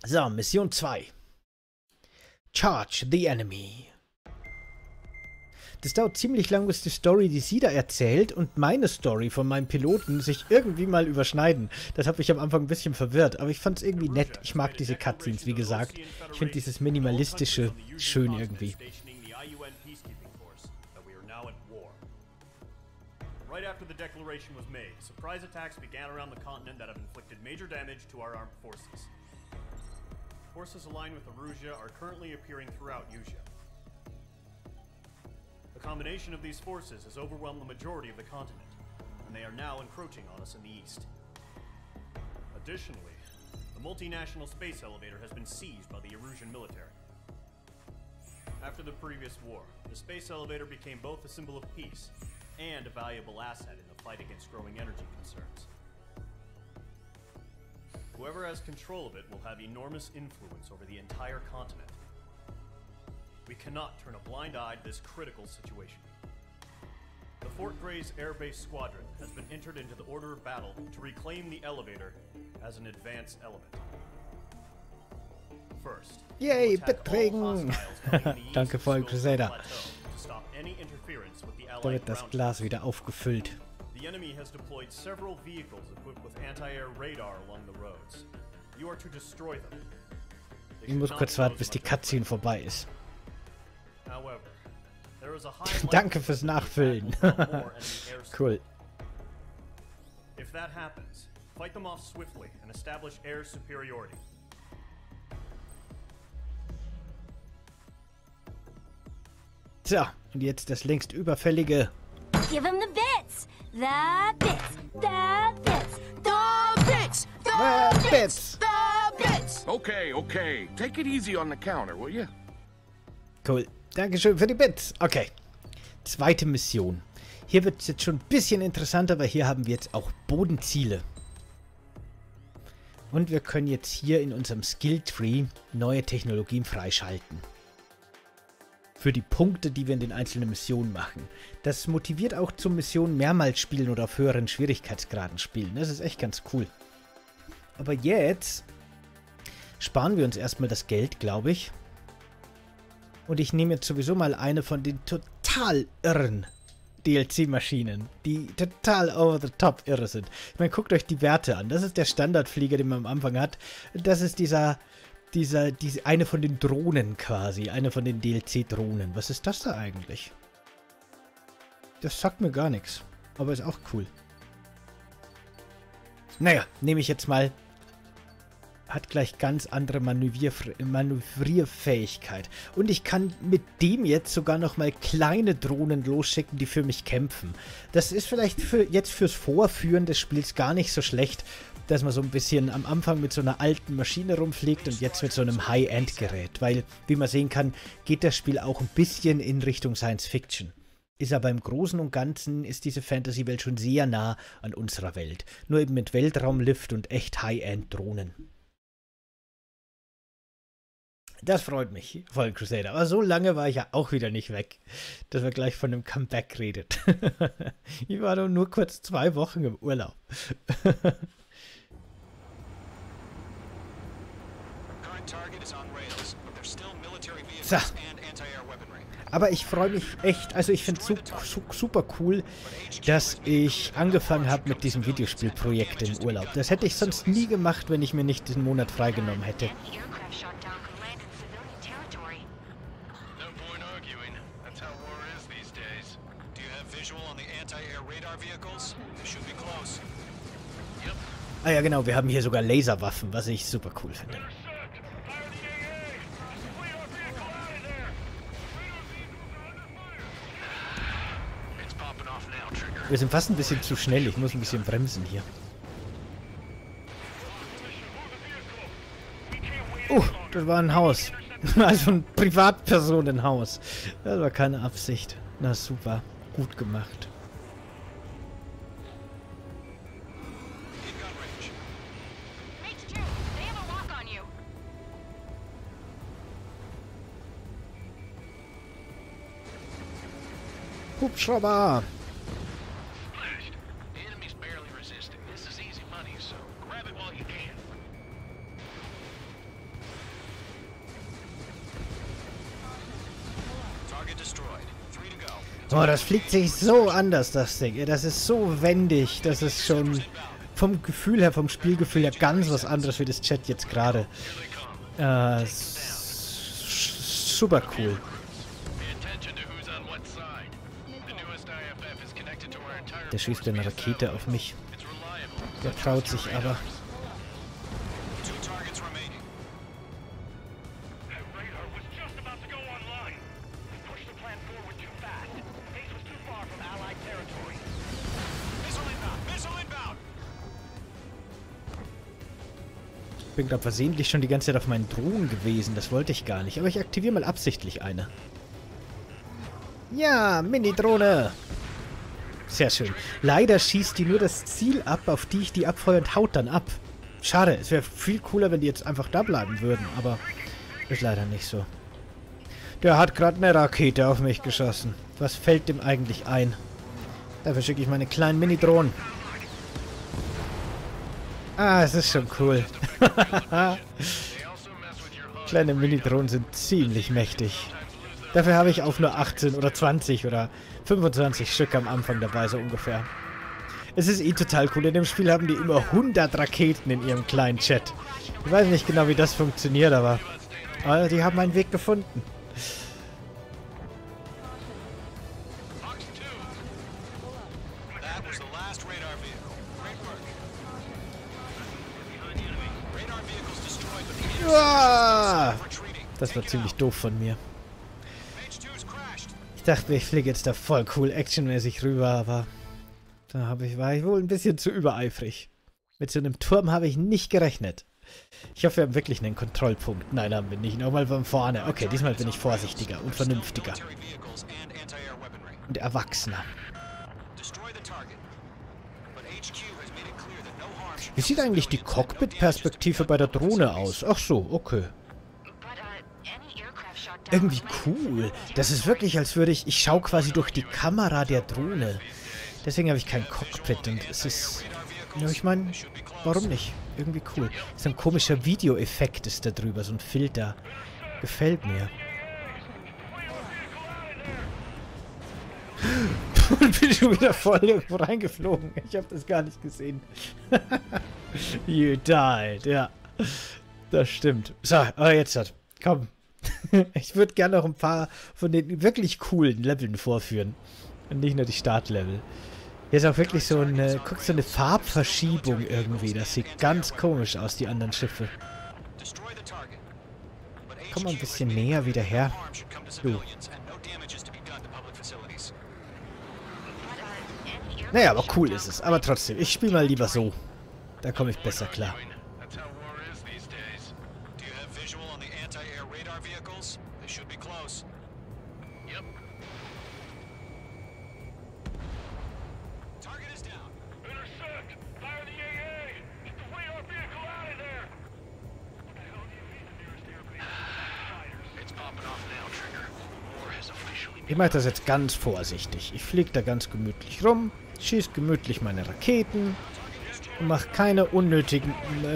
So, Mission 2. Charge the enemy. Das dauert ziemlich lang, bis die Story, die sie da erzählt, und meine Story von meinem Piloten sich irgendwie mal überschneiden. Das hat mich am Anfang ein bisschen verwirrt, aber ich fand es irgendwie nett. Ich mag diese Cutscenes, wie gesagt. Ich finde dieses Minimalistische schön irgendwie. Right after the declaration was made, surprise attacks began around the continent that have inflicted major damage to our armed forces. Forces aligned with Erusia are currently appearing throughout Usea. The combination of these forces has overwhelmed the majority of the continent, and they are now encroaching on us in the east. Additionally, the multinational space elevator has been seized by the Erusian military. After the previous war, the space elevator became both a symbol of peace and a valuable asset in the fight against growing energy concerns. Whoever has control of it will have enormous influence over the entire continent. We cannot turn a blind eye to this critical situation. The Fort Grays Air Base Squadron has been entered into the order of battle to reclaim the elevator as an advanced element. First, Yay, Beträgen! Danke, Fallen Crusader. Da wird das Glas wieder aufgefüllt. The enemy has deployed several vehicles equipped with anti-air radar along the roads. You are to destroy them. Ich muss kurz warten, bis die Cutscene vorbei ist. However, there is a high Danke fürs Nachfüllen. Cool. If that happens, fight them off swiftly and establish air superiority. So, und jetzt das längst überfällige. Give him the bits! The bits! The bits! The bits! The bits! The bits! Okay, okay. Take it easy on the counter, will you? Cool. Dankeschön für die Bits. Okay. Zweite Mission. Hier wird es jetzt schon ein bisschen interessanter, weil hier haben wir jetzt auch Bodenziele. Und wir können jetzt hier in unserem Skilltree neue Technologien freischalten. Für die Punkte, die wir in den einzelnen Missionen machen. Das motiviert auch zum Missionen mehrmals spielen oder auf höheren Schwierigkeitsgraden spielen. Das ist echt ganz cool. Aber jetzt sparen wir uns erstmal das Geld, glaube ich. Und ich nehme jetzt sowieso mal eine von den total irren DLC-Maschinen, die total over the top irre sind. Ich meine, guckt euch die Werte an. Das ist der Standardflieger, den man am Anfang hat. Das ist diese eine von den Drohnen quasi. Eine von den DLC-Drohnen. Was ist das da eigentlich? Das sagt mir gar nichts. Aber ist auch cool. Naja, nehme ich jetzt mal. Hat gleich ganz andere Manövrierfähigkeit. Und ich kann mit dem jetzt sogar nochmal kleine Drohnen losschicken, die für mich kämpfen. Das ist vielleicht fürs Vorführen des Spiels gar nicht so schlecht, dass man so ein bisschen am Anfang mit so einer alten Maschine rumfliegt und jetzt mit so einem High-End-Gerät. Weil, wie man sehen kann, geht das Spiel auch ein bisschen in Richtung Science-Fiction. Ist aber im Großen und Ganzen ist diese Fantasy-Welt schon sehr nah an unserer Welt. Nur eben mit Weltraumlift und echt High-End-Drohnen. Das freut mich, Fallen Crusader. Aber so lange war ich ja auch wieder nicht weg, dass wir gleich von einem Comeback redet. Ich war doch nur kurz 2 Wochen im Urlaub. So. Aber ich freue mich echt, also ich finde es super cool, dass ich angefangen habe mit diesem Videospielprojekt im Urlaub. Das hätte ich sonst nie gemacht, wenn ich mir nicht diesen Monat freigenommen hätte. Ah ja genau, wir haben hier sogar Laserwaffen, was ich super cool finde. Wir sind fast ein bisschen zu schnell, ich muss ein bisschen bremsen hier. Das war ein Haus. Also ein Privatpersonenhaus. Das war keine Absicht. Na super, gut gemacht. Hubschrauber! Oh, das fliegt sich so anders, das Ding. Das ist so wendig. Das ist schon vom Gefühl her, vom Spielgefühl her ganz was anderes wie das Chat jetzt gerade. Super cool. Der schießt eine Rakete auf mich. Der traut sich aber. Ich bin gerade versehentlich schon die ganze Zeit auf meinen Drohnen gewesen. Das wollte ich gar nicht. Aber ich aktiviere mal absichtlich eine. Ja, Mini-Drohne. Sehr schön. Leider schießt die nur das Ziel ab, auf die ich die abfeuere und haut dann ab. Schade. Es wäre viel cooler, wenn die jetzt einfach da bleiben würden. Aber ist leider nicht so. Der hat gerade eine Rakete auf mich geschossen. Was fällt dem eigentlich ein? Dafür schicke ich meine kleinen Mini-Drohnen. Ah, es ist schon cool. Kleine Mini-Drohnen sind ziemlich mächtig. Dafür habe ich auch nur 18 oder 20 oder 25 Stück am Anfang dabei, so ungefähr. Es ist eh total cool. In dem Spiel haben die immer 100 Raketen in ihrem kleinen Chat. Ich weiß nicht genau, wie das funktioniert, aber die haben einen Weg gefunden. Das war ziemlich doof von mir. Ich dachte, ich fliege jetzt da voll cool actionmäßig rüber, aber da war ich wohl ein bisschen zu übereifrig. Mit so einem Turm habe ich nicht gerechnet. Ich hoffe, wir haben wirklich einen Kontrollpunkt. Nein, haben wir nicht. Nochmal von vorne. Okay, diesmal bin ich vorsichtiger und vernünftiger. Und erwachsener. Wie sieht eigentlich die Cockpit-Perspektive bei der Drohne aus? Ach so, okay. Irgendwie cool. Das ist wirklich, als würde ich schaue quasi durch die Kamera der Drohne. Deswegen habe ich kein Cockpit und es ist... Ja, ich meine, warum nicht? Irgendwie cool. So ein komischer Videoeffekt ist da drüber, so ein Filter. Gefällt mir. Und bin schon wieder voll irgendwo reingeflogen. Ich habe das gar nicht gesehen. You died, ja. Das stimmt. So, aber jetzt hat. Komm. Ich würde gerne noch ein paar von den wirklich coolen Leveln vorführen. Und nicht nur die Startlevel. Hier ist auch wirklich so eine, guck, so eine Farbverschiebung irgendwie. Das sieht ganz komisch aus, die anderen Schiffe. Komm mal ein bisschen näher wieder her. Du. Naja, aber cool ist es. Aber trotzdem, ich spiele mal lieber so. Da komme ich besser klar. Ich mache das jetzt ganz vorsichtig. Ich fliege da ganz gemütlich rum, schieße gemütlich meine Raketen und mache keine unnötigen,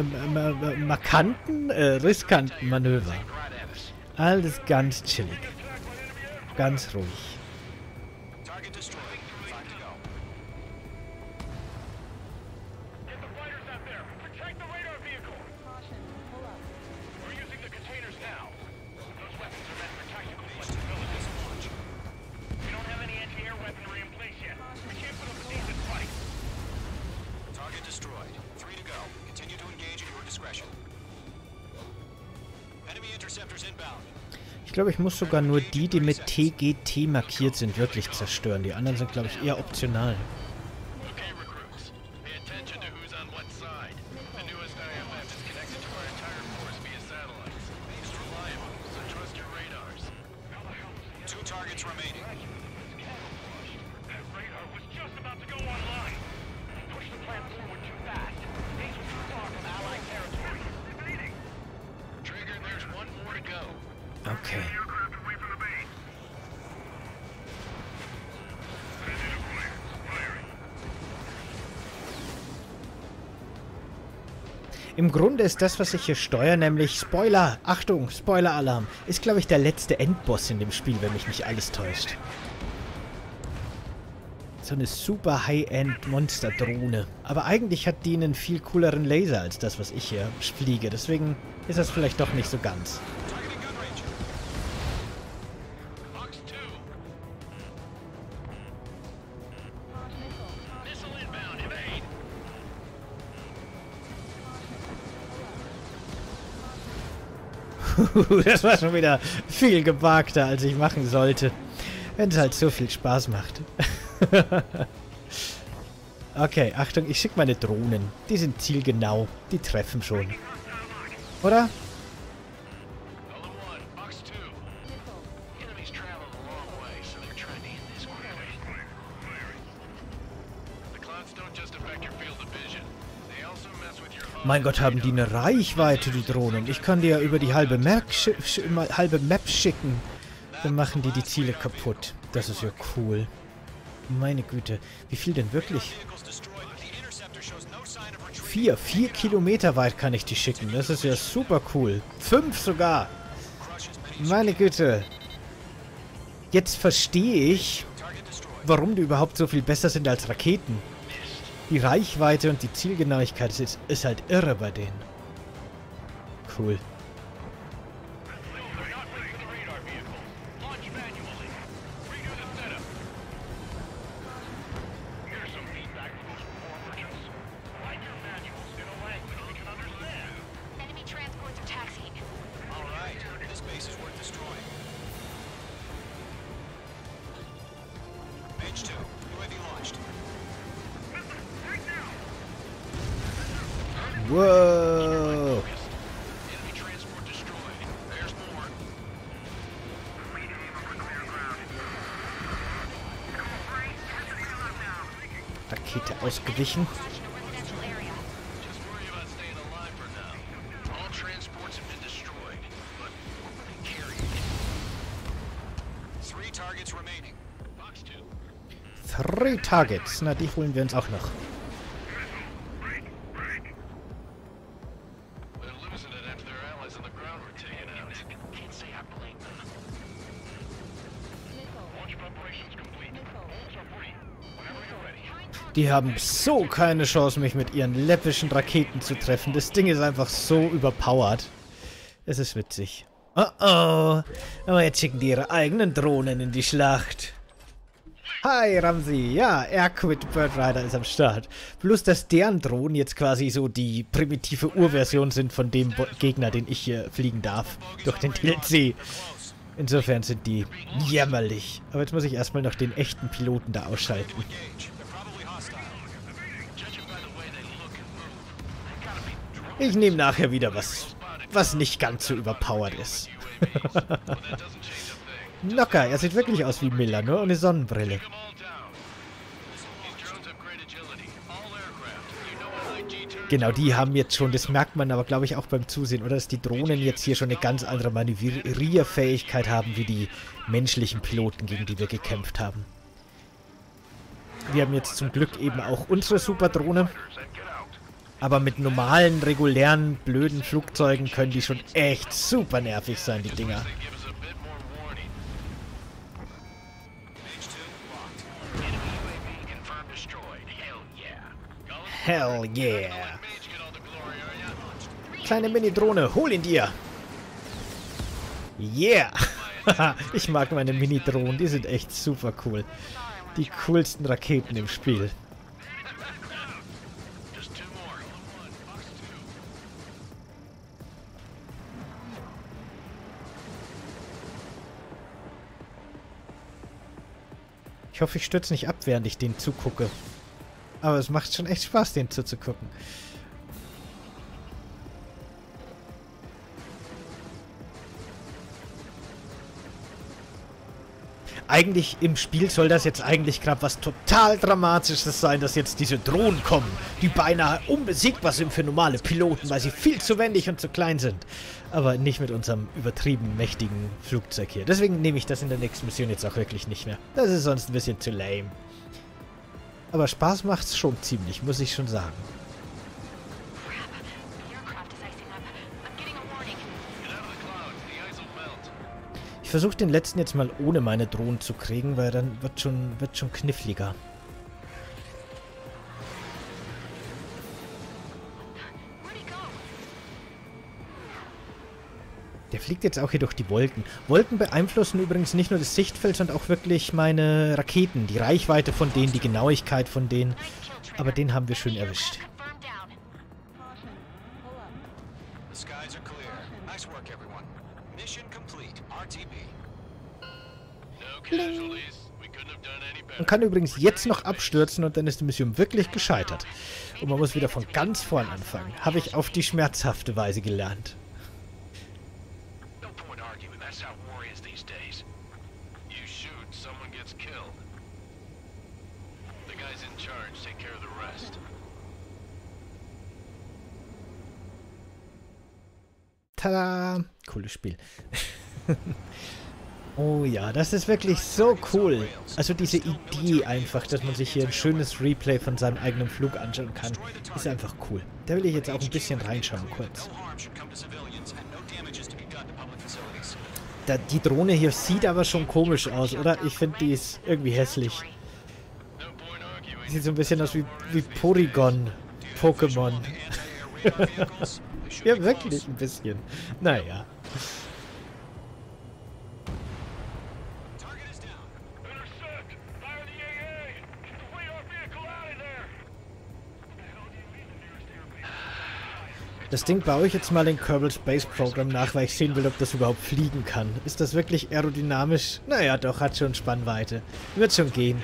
riskanten Manöver. Alles ganz chillig. Ganz ruhig. Ich glaube, ich muss sogar nur die mit TGT markiert sind, wirklich zerstören. Die anderen sind, glaube ich, eher optional. Okay. Im Grunde ist das, was ich hier steuere, nämlich Spoiler, Achtung, Spoiler-Alarm, ist, glaube ich, der letzte Endboss in dem Spiel, wenn mich nicht alles täuscht. so eine super High-End-Monster-Drohne. Aber eigentlich hat die einen viel cooleren Laser als das, was ich hier fliege. Deswegen ist das vielleicht doch nicht so ganz. Das war schon wieder viel gewagter, als ich machen sollte. Wenn es halt so viel Spaß macht. Okay, Achtung, ich schicke meine Drohnen. Die sind zielgenau. Die treffen schon. Oder? Mein Gott, haben die eine Reichweite, die Drohnen. Ich kann die ja über die halbe Map schicken. Dann machen die Ziele kaputt. Das ist ja cool. Meine Güte. Wie viel denn wirklich? 4 Kilometer weit kann ich die schicken. Das ist ja super cool. 5 sogar. Meine Güte. Jetzt verstehe ich, warum die überhaupt so viel besser sind als Raketen. Die Reichweite und die Zielgenauigkeit ist halt irre bei denen. Cool. Wow. Rakete ausgewichen. Three Targets. Na, die holen wir uns auch noch. Die haben so keine Chance, mich mit ihren läppischen Raketen zu treffen. Das Ding ist einfach so überpowered. Es ist witzig. Oh oh. Aber jetzt schicken die ihre eigenen Drohnen in die Schlacht. Hi, Ramsey. Ja, Airquid Bird Rider ist am Start. Bloß, dass deren Drohnen jetzt quasi so die primitive Urversion sind von dem Gegner, den ich hier fliegen darf. Durch den DLC. Insofern sind die jämmerlich. Aber jetzt muss ich erstmal noch den echten Piloten da ausschalten. Ich nehme nachher wieder was nicht ganz so überpowered ist. Locker, er sieht wirklich aus wie Miller, nur ohne Sonnenbrille. Genau, die haben jetzt schon, das merkt man aber glaube ich auch beim Zusehen, oder dass die Drohnen jetzt hier schon eine ganz andere Manövrierfähigkeit haben wie die menschlichen Piloten, gegen die wir gekämpft haben. Wir haben jetzt zum Glück eben auch unsere Superdrohne. Aber mit normalen, regulären, blöden Flugzeugen können die schon echt super nervig sein, die Dinger. Hell yeah. Kleine Mini-Drohne, hol ihn dir. Yeah. Ich mag meine Mini-Drohnen, die sind echt super cool. Die coolsten Raketen im Spiel. Ich hoffe, ich stürze nicht ab, während ich denen zugucke. Aber es macht schon echt Spaß, denen zuzugucken. Eigentlich im Spiel soll das jetzt eigentlich gerade was total Dramatisches sein, dass jetzt diese Drohnen kommen, die beinahe unbesiegbar sind für normale Piloten, weil sie viel zu wendig und zu klein sind. Aber nicht mit unserem übertrieben mächtigen Flugzeug hier. Deswegen nehme ich das in der nächsten Mission jetzt auch wirklich nicht mehr. Das ist sonst ein bisschen zu lame. Aber Spaß macht's schon ziemlich, muss ich schon sagen. Ich versuche den letzten jetzt mal ohne meine Drohnen zu kriegen, weil dann wird schon kniffliger. Der fliegt jetzt auch hier durch die Wolken. Wolken beeinflussen übrigens nicht nur das Sichtfeld, sondern auch wirklich meine Raketen. Die Reichweite von denen, die Genauigkeit von denen. Aber den haben wir schön erwischt. Man kann übrigens jetzt noch abstürzen und dann ist die Mission wirklich gescheitert. Und man muss wieder von ganz vorn anfangen. Habe ich auf die schmerzhafte Weise gelernt. Tada! Cooles Spiel. Oh ja, das ist wirklich so cool. Also diese Idee einfach, dass man sich hier ein schönes Replay von seinem eigenen Flug anschauen kann, ist einfach cool. Da will ich jetzt auch ein bisschen reinschauen, kurz. Die Drohne hier sieht aber schon komisch aus, oder? Ich finde, die ist irgendwie hässlich. Sieht so ein bisschen aus wie Porygon-Pokémon. Ja, wirklich ein bisschen. Naja. Das Ding baue ich jetzt mal in Kerbal Space Program nach, weil ich sehen will, ob das überhaupt fliegen kann. Ist das wirklich aerodynamisch? Naja, doch, hat schon Spannweite. Wird schon gehen.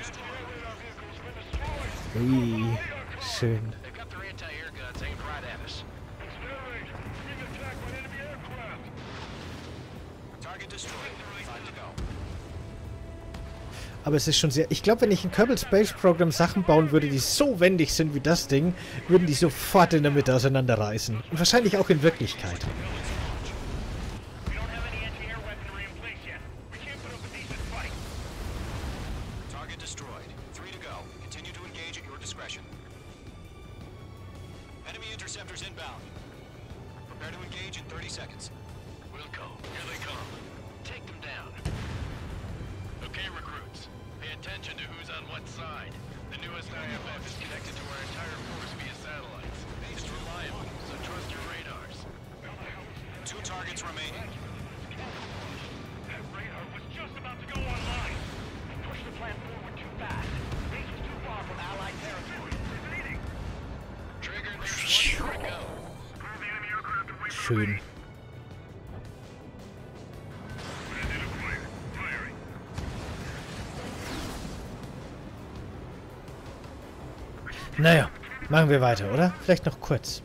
Ui, schön. Aber es ist schon sehr... Ich glaube, wenn ich in Kerbal Space Program Sachen bauen würde, die so wendig sind wie das Ding, würden die sofort in der Mitte auseinanderreißen. Und wahrscheinlich auch in Wirklichkeit. Attention to who's on what side. The newest IFF is connected to our entire force via satellites. It's reliable, so trust your radars. 2 targets remaining. That radar was just about to go online. Push the plan forward too fast. Base was too far from Allied territory. Leading. Trigger, there's 1 more to go. Pull the enemy aircraft away from Schön. Naja, machen wir weiter, oder? Vielleicht noch kurz.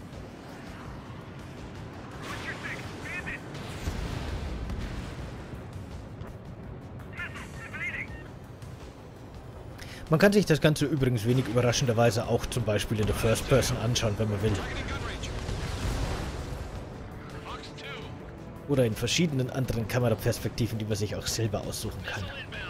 Man kann sich das Ganze übrigens wenig überraschenderweise auch zum Beispiel in der First Person anschauen, wenn man will. Oder in verschiedenen anderen Kameraperspektiven, die man sich auch selber aussuchen kann.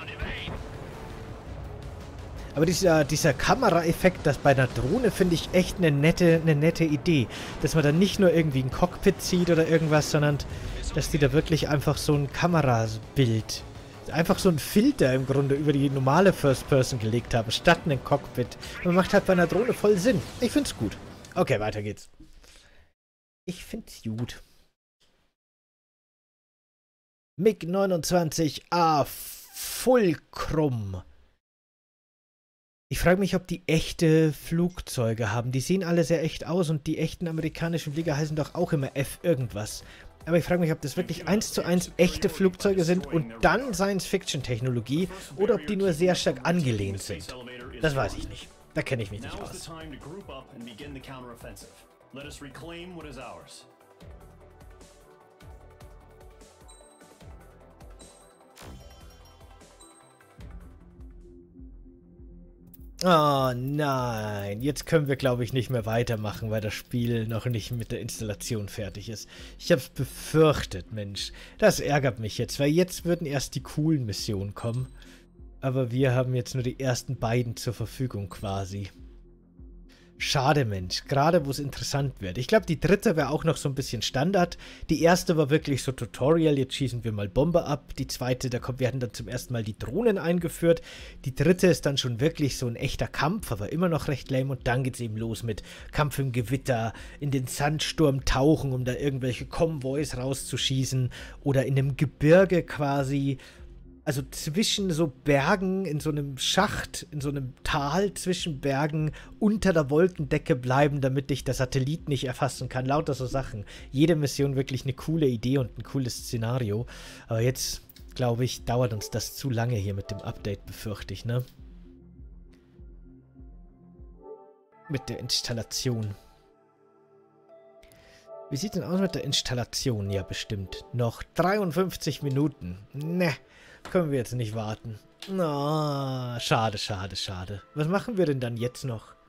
Aber dieser Kameraeffekt, das bei einer Drohne, finde ich echt eine nette Idee. Dass man dann nicht nur irgendwie ein Cockpit sieht oder irgendwas, sondern dass die da wirklich einfach so ein Kamerabild, einfach so ein Filter im Grunde über die normale First Person gelegt haben, statt ein Cockpit. Man macht halt bei einer Drohne voll Sinn. Ich find's gut. Okay, weiter geht's. Ich find's gut. MiG-29A Fulcrum. Ich frage mich, ob die echte Flugzeuge haben. Die sehen alle sehr echt aus und die echten amerikanischen Flieger heißen doch auch immer F irgendwas. Aber ich frage mich, ob das wirklich 1:1 echte Flugzeuge sind und dann Science-Fiction-Technologie oder ob die nur sehr stark angelehnt sind. Das weiß ich nicht. Da kenne ich mich nicht aus. Oh nein, jetzt können wir, glaube ich, nicht mehr weitermachen, weil das Spiel noch nicht mit der Installation fertig ist. Ich habe es befürchtet, Mensch. Das ärgert mich jetzt, weil jetzt würden erst die coolen Missionen kommen. Aber wir haben jetzt nur die ersten beiden zur Verfügung quasi. Schade, Mensch. Gerade wo es interessant wird. Ich glaube, die dritte wäre auch noch so ein bisschen Standard. Die erste war wirklich so Tutorial. Jetzt schießen wir mal Bombe ab. Die zweite, werden dann zum ersten Mal die Drohnen eingeführt. Die dritte ist dann schon wirklich so ein echter Kampf, aber immer noch recht lame. Und dann geht es eben los mit Kampf im Gewitter, in den Sandsturm tauchen, um da irgendwelche Konvois rauszuschießen. Oder in einem Gebirge quasi. Also zwischen so Bergen, in so einem Schacht, in so einem Tal zwischen Bergen unter der Wolkendecke bleiben, damit dich der Satellit nicht erfassen kann. Lauter so Sachen. Jede Mission wirklich eine coole Idee und ein cooles Szenario. Aber jetzt, glaube ich, dauert uns das zu lange hier mit dem Update, befürchte ich, ne? Mit der Installation. Wie sieht denn aus mit der Installation? Ja, bestimmt. Noch 53 Minuten. Ne. Können wir jetzt nicht warten. Na, schade, schade, schade. Was machen wir denn dann jetzt noch?